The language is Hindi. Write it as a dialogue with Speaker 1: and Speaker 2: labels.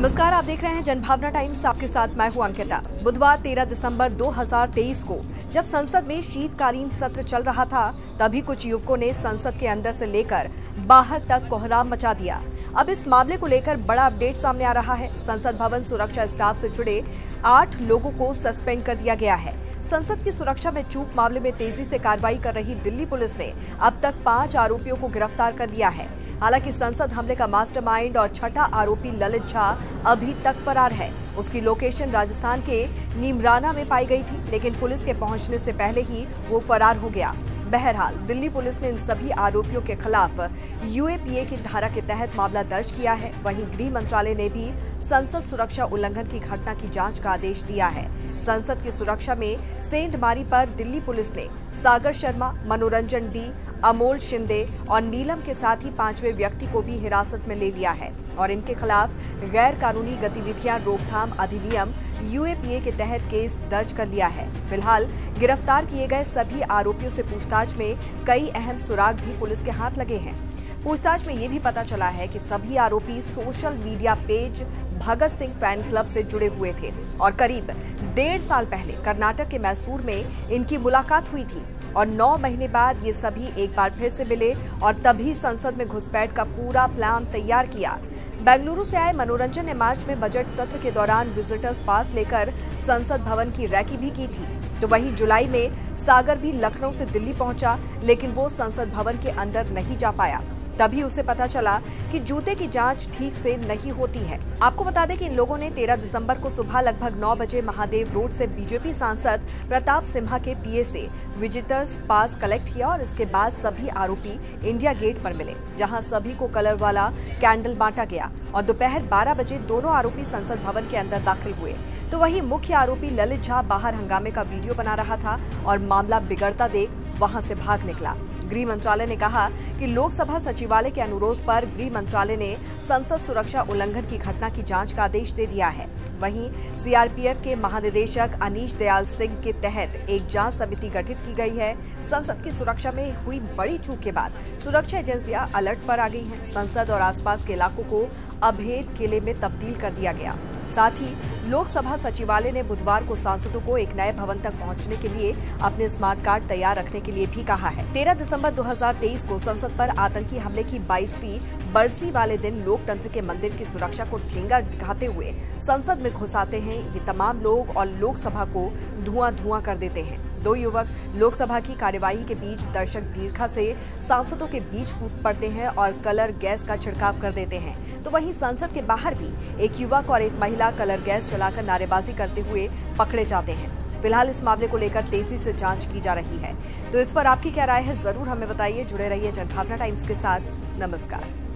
Speaker 1: नमस्कार, आप देख रहे हैं जनभावना टाइम्स। आपके साथ मैं हूं अंकिता। बुधवार 13 दिसंबर 2023 को जब संसद में शीतकालीन सत्र चल रहा था, तभी कुछ युवकों ने संसद के अंदर से लेकर बाहर तक कोहराम मचा दिया। अब इस मामले को लेकर बड़ा अपडेट सामने आ रहा है। संसद भवन सुरक्षा स्टाफ से जुड़े 8 लोगों को सस्पेंड कर दिया गया है। संसद की सुरक्षा में चूक मामले में तेजी से कार्रवाई कर रही दिल्ली पुलिस ने अब तक 5 आरोपियों को गिरफ्तार कर लिया है। हालांकि संसद हमले का मास्टरमाइंड और छठा आरोपी ललित झा अभी तक फरार है। उसकी लोकेशन राजस्थान के नीमराना में पाई गई थी, लेकिन पुलिस के पहुंचने से पहले ही वो फरार हो गया। बहरहाल दिल्ली पुलिस ने इन सभी आरोपियों के खिलाफ यूएपीए की धारा के तहत मामला दर्ज किया है। वहीं गृह मंत्रालय ने भी संसद सुरक्षा उल्लंघन की घटना की जांच का आदेश दिया है। संसद की सुरक्षा में सेंधमारी पर दिल्ली पुलिस ने सागर शर्मा, मनोरंजन डी, अमोल शिंदे और नीलम के साथ ही 5वें व्यक्ति को भी हिरासत में ले लिया है और इनके खिलाफ गैर कानूनी गतिविधियां रोकथाम अधिनियम यूएपीए के तहत केस दर्ज कर लिया है। फिलहाल गिरफ्तार किए गए सभी आरोपियों से पूछताछ में कई अहम सुराग भी पुलिस के हाथ लगे हैं। पूछताछ में ये भी पता चला है कि सभी आरोपी social media page Bhagat Singh fan club से जुड़े हुए थे और करीब 1.5 साल पहले कर्नाटक के मैसूर में इनकी मुलाकात हुई थी और 9 महीने बाद ये सभी एक बार फिर से मिले और तभी संसद में घुसपैठ का पूरा प्लान तैयार किया। बेंगलुरु से आए मनोरंजन ने मार्च में बजट सत्र के दौरान विजिटर्स पास लेकर संसद भवन की रैकी भी की थी। तो वहीं जुलाई में सागर भी लखनऊ से दिल्ली पहुंचा, लेकिन वो संसद भवन के अंदर नहीं जा पाया। तभी उसे पता चला कि जूते की जांच ठीक से नहीं होती है। आपको बता दें कि इन लोगों ने 13 दिसंबर को सुबह लगभग 9 बजे महादेव रोड से बीजेपी सांसद प्रताप सिम्हा के पीए से विजिटर्स पास कलेक्ट किया और इसके बाद सभी आरोपी इंडिया गेट पर मिले, जहां सभी को कलर वाला कैंडल बांटा गया और दोपहर 12 बजे दोनों आरोपी संसद भवन के अंदर दाखिल हुए। तो वहीं मुख्य आरोपी ललित झा बाहर हंगामे का वीडियो बना रहा था और मामला बिगड़ता देख वहां से भाग निकला। गृह मंत्रालय ने कहा कि लोकसभा सचिवालय के अनुरोध पर गृह मंत्रालय ने संसद सुरक्षा उल्लंघन की घटना की जांच का आदेश दे दिया है। वहीं सीआरपीएफ के महानिदेशक अनीश दयाल सिंह के तहत एक जांच समिति गठित की गई है। संसद की सुरक्षा में हुई बड़ी चूक के बाद सुरक्षा एजेंसियां अलर्ट पर आ गई हैं। संसद और आसपास के इलाकों को अभेद किले में तब्दील कर दिया गया। साथ ही लोकसभा सचिवालय ने बुधवार को सांसदों को एक नए भवन तक पहुंचने के लिए अपने स्मार्ट कार्ड तैयार रखने के लिए भी कहा है। 13 दिसंबर 2023 को संसद पर आतंकी हमले की 22वीं बरसी वाले दिन लोकतंत्र के मंदिर की सुरक्षा को ठेंगा दिखाते हुए संसद में घुस आते हैं ये तमाम लोग और लोकसभा को धुआं कर देते हैं। 2 युवक लोकसभा की कार्यवाही के बीच दर्शक दीर्घा से सांसदों के बीच कूद पड़ते हैं और कलर गैस का छिड़काव कर देते हैं। तो वहीं संसद के बाहर भी एक युवक और एक महिला कलर गैस चलाकर नारेबाजी करते हुए पकड़े जाते हैं। फिलहाल इस मामले को लेकर तेजी से जांच की जा रही है। तो इस पर आपकी क्या राय है, जरूर हमें बताइए। जुड़े रहिए जनभावना टाइम्स के साथ। नमस्कार।